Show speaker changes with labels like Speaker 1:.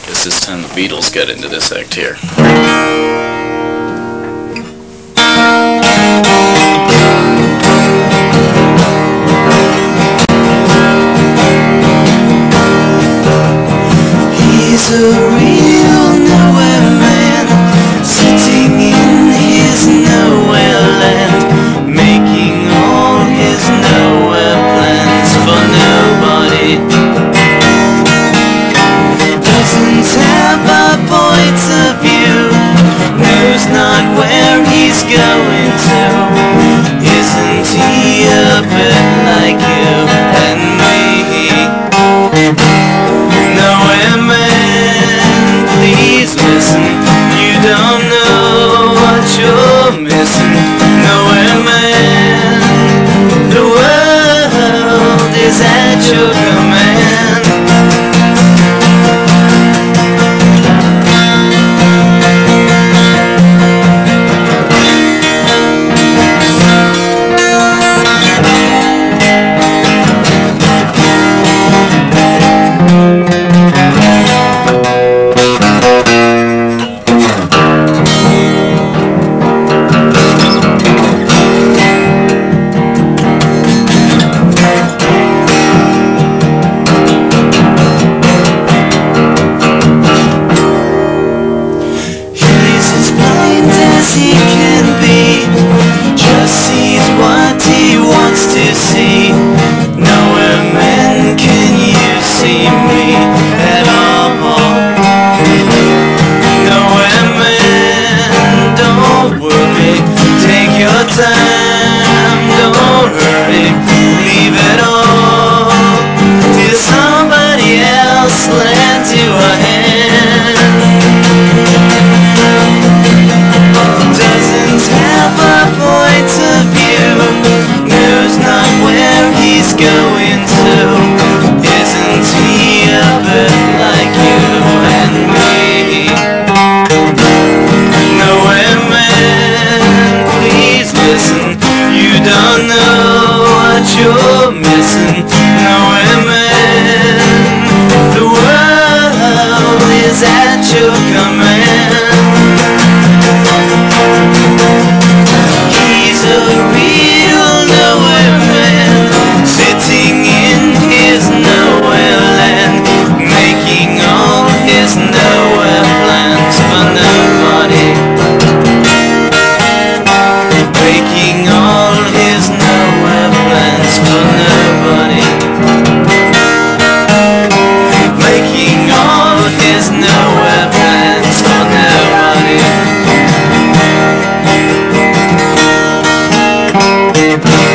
Speaker 1: Guess this time the Beatles get into this act here.
Speaker 2: He's a real nowhere man, sitting in his nowhere land, making all his nowhere plans for nobody. Doesn't have a point of view, knows not where he's going to. Isn't he a bit like you and me? Nowhere man, please listen, you don't know what you're missing. Nowhere man, the world is at your command. He can be, just sees what he wants to see. Nowhere man can you see me at all. Nowhere man, don't worry, take your time, don't hurry, leave it all till somebody else lends you a hand. Doesn't have a point of view, knows not where he's going to. Isn't he a bit like you and me? Nowhere man, please listen, you don't know what you're missing. Nowhere man, the world is at your command. He's a real nowhere man, sitting in his nowhere land, making all his nowhere plans for nobody. Making all his nowhere plans for nobody. Making all his nowhere plans for nobody.